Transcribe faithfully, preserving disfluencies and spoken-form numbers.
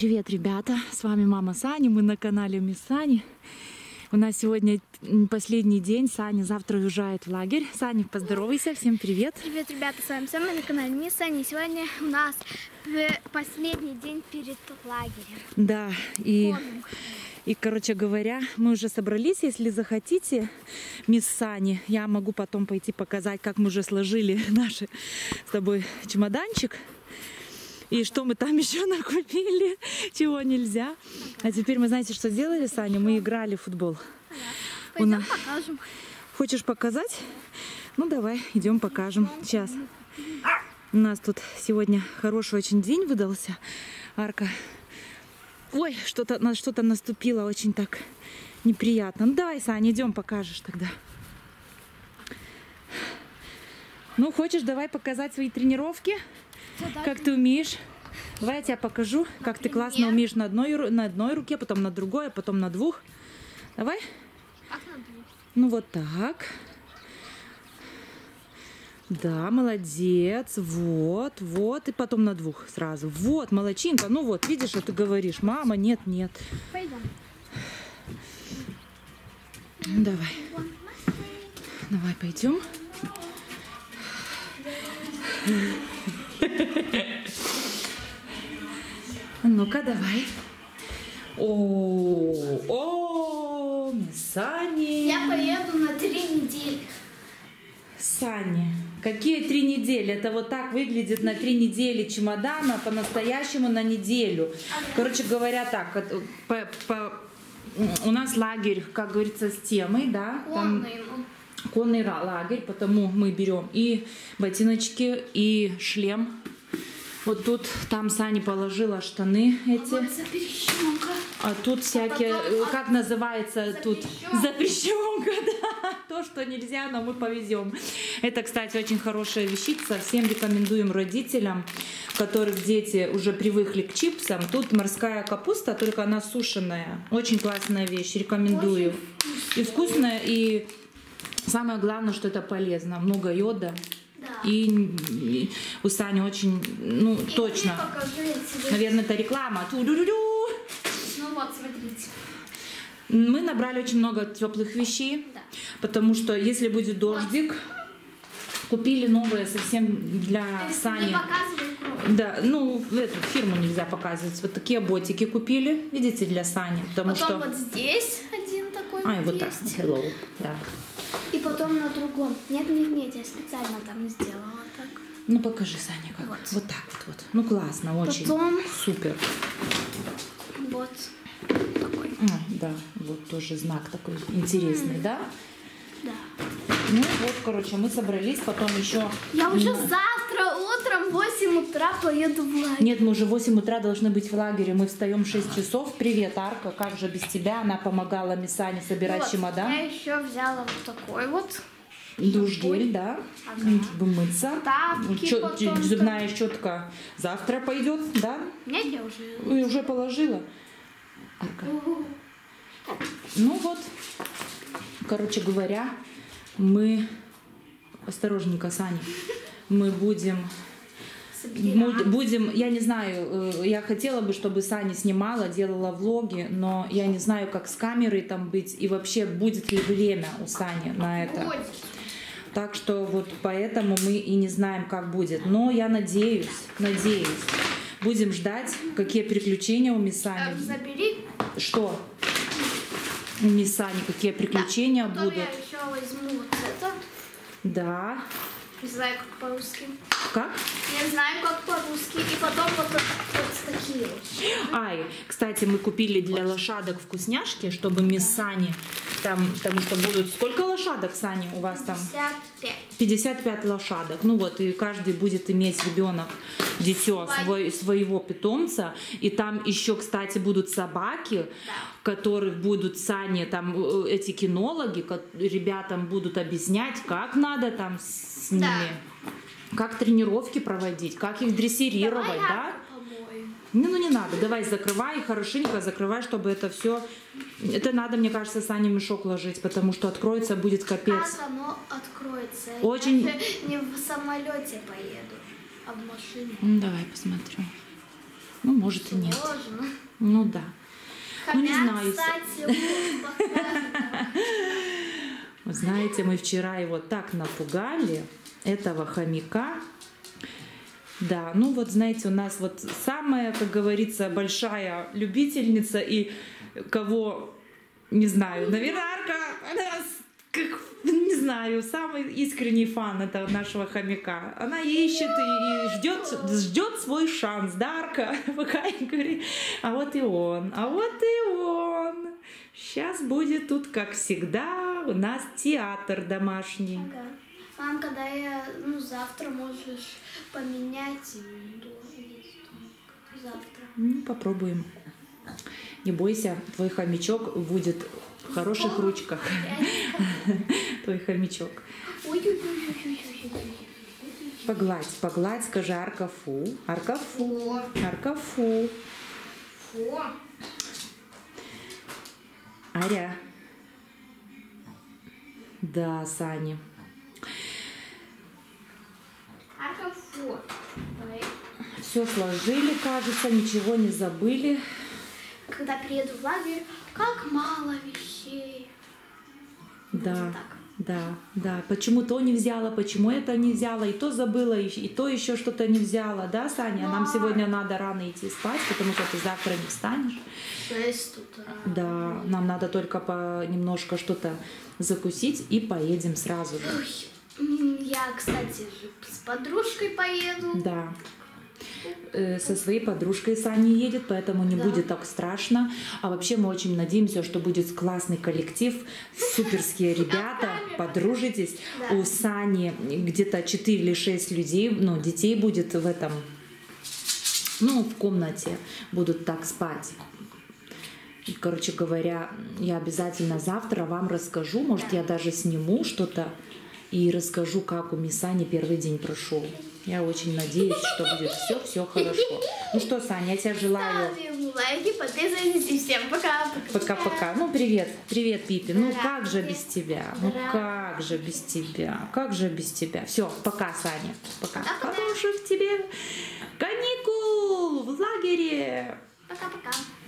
Привет, ребята! С вами мама Сани, мы на канале Мисс Сани. У нас сегодня последний день, Саня завтра уезжает в лагерь. Саня, поздоровайся, всем привет! Привет, ребята, с вами Сами на канале Мисс Сани. Сегодня у нас последний день перед лагерем. Да, и, и, короче говоря, мы уже собрались. Если захотите, Мисс Сани, я могу потом пойти показать, как мы уже сложили наш с тобой чемоданчик. И что мы там еще накупили, чего нельзя. А теперь мы, знаете, что сделали, Саня? Мы играли в футбол. Пойдем нас... покажем. Хочешь показать? Ну, давай, идем покажем. Сейчас. У нас тут сегодня хороший очень день выдался. Арка. Ой, что-то на что-то наступило очень так неприятно. Ну, давай, Саня, идем покажешь тогда. Ну, хочешь, давай показать свои тренировки? Как ты умеешь? Давай я тебе покажу, как ты классно умеешь на одной, на одной руке, потом на другой, а потом на двух. Давай. Ну вот так. Да, молодец. Вот, вот. И потом на двух сразу. Вот, молодчинка. Ну вот, видишь, что ты говоришь. Мама, нет, нет. Пойдем. Давай. Давай, пойдем. Ну-ка, давай. О, о, Сани. Я поеду на три недели. Сани, какие три недели? Это вот так выглядит на три недели чемодана, по-настоящему на неделю. Короче говоря, так, по, по, у нас лагерь, как говорится, с темой, да? Там конный лагерь, потому мы берем и ботиночки, и шлем. Вот тут, там Сани положила штаны эти. А тут всякие, а как называется запрещенка. Тут? Запрещенка, да. То, что нельзя, но мы повезем. Это, кстати, очень хорошая вещица. Всем рекомендуем родителям, которых дети уже привыкли к чипсам. Тут морская капуста, только она сушеная. Очень классная вещь, рекомендую. И вкусная, и самое главное, что это полезно. Много йода. Да. И, и у Сани очень, ну, и точно. Наверное, это реклама. Ту-ду-ду-ду. Ну вот, смотрите. Мы набрали очень много теплых вещей, да. Потому что если будет дождик, вот. Купили новые совсем для это Сани. Да, ну, эту фирму нельзя показывать. Вот такие ботики купили, видите, для Сани. Потому потом что... вот здесь один такой а, вот вот есть. так, hello, да. И потом на другом. Нет, нет, нет, я специально там сделала так. Ну покажи, Саня, как. Вот, вот так вот, вот. Ну классно, очень. Потом... Супер. Вот такой. А, да, вот тоже знак такой интересный, mm. да? Да. Ну вот, короче, мы собрались, потом еще... Я уже mm. завтра утром в восемь утра поеду в лагерь. Нет, мы уже в восемь утра должны быть в лагере. Мы встаем в шесть часов. Привет, Арка, как же без тебя? Она помогала Мисс Сани собирать вот, чемодан. Я еще взяла вот такой вот. Душ-гель, да, ага. Чтобы мыться. Тапки, Чё, потом зубная щетка завтра пойдет, да? Нет, я уже... Вы уже положила? Арка. Ну вот, короче говоря, мы... Осторожненько, Саня. Мы будем... Мы будем, я не знаю, я хотела бы, чтобы Саня снимала, делала влоги, но я не знаю, как с камерой там быть, и вообще будет ли время у Сани на это. Будет. Так что вот поэтому мы и не знаем, как будет. Но я надеюсь, надеюсь. Будем ждать, какие приключения у Мисс Сани. Забери. Что? У Мисс Сани какие приключения да, будут. Я еще возьму вот это. Да. Не знаю, как по-русски. Как? Не знаю, как по-русски. И потом вот, вот такие вот. Ай, кстати, мы купили для лошадок вкусняшки, чтобы Мисс Сани там, потому что будут... Сколько лошадок, Сани, у вас там? пятьдесят пять. пятьдесят пять лошадок. Ну вот, и каждый будет иметь ребенок, дитё, свой, своего питомца. И там еще, кстати, будут собаки, да. Которых будут Сани, там эти кинологи, ребятам будут объяснять, как надо там с ними, да. Как тренировки проводить, как их дрессировать, давай, да? Ну, ну не надо, давай закрывай, хорошенько закрывай, чтобы это все... Это надо, мне кажется, Сане мешок ложить, потому что откроется, будет капец. Как оно откроется? Очень... Я же не в самолете поеду, а в машине. Ну, давай посмотрю. Ну, может и нет. Сложно. Ну да. Ну, не Хомяк, знаю. кстати, вот похож. Вы знаете, мы вчера его так напугали, этого хомяка. Да, ну вот знаете, у нас вот самая, как говорится, большая любительница и кого, не знаю, наверное, Арка, она, как, не знаю, самый искренний фан этого нашего хомяка. Она ищет и ждет, ждет свой шанс, да, Арка? Пока я говорю, а вот и он, а вот и он. Сейчас будет тут, как всегда, у нас театр домашний. Ага. Мам, когда я, ну, завтра можешь поменять и завтра. Ну, попробуем. Не бойся, твой хомячок будет в хороших ручках. Твой хомячок. Погладь, погладь, скажи Аркафу. Аркафу. Аркафу. Фу. Аря. Да, Саня. Аркафу. Все сложили, кажется, ничего не забыли. Когда приеду в лагерь, как мало вещей. Да, Вот так. да, да. Почему то не взяла, почему это не взяла, и то забыла, и, и то еще что-то не взяла, да, Саня? Нам сегодня надо рано идти спать, потому что ты завтра не встанешь. Шесть утра. Да, нам надо только по немножко что-то закусить и поедем сразу же. Ой, я, кстати, же с подружкой поеду. Да. Э, Со своей подружкой Саня едет, поэтому не Да. будет так страшно. А вообще мы очень надеемся, что будет классный коллектив, суперские ребята, подружитесь. Да. У Сани где-то четыре или шесть людей, ну, детей будет в этом, ну, в комнате, будут так спать. И, короче говоря, я обязательно завтра вам расскажу, может, я даже сниму что-то и расскажу, как у Мисани первый день прошел. Я очень надеюсь, что будет все-все хорошо. Ну что, Саня, я тебя желаю... Ставим лайки, подписывайтесь и всем пока. Пока-пока. Ну, привет. Привет, Пипи. Ну, Здравствуйте. как же без тебя? Ну, Здравствуйте. как же без тебя? Как же без тебя? Все, пока, Саня. Пока. Пока-пока. Хороших тебе каникул в лагере. Пока-пока.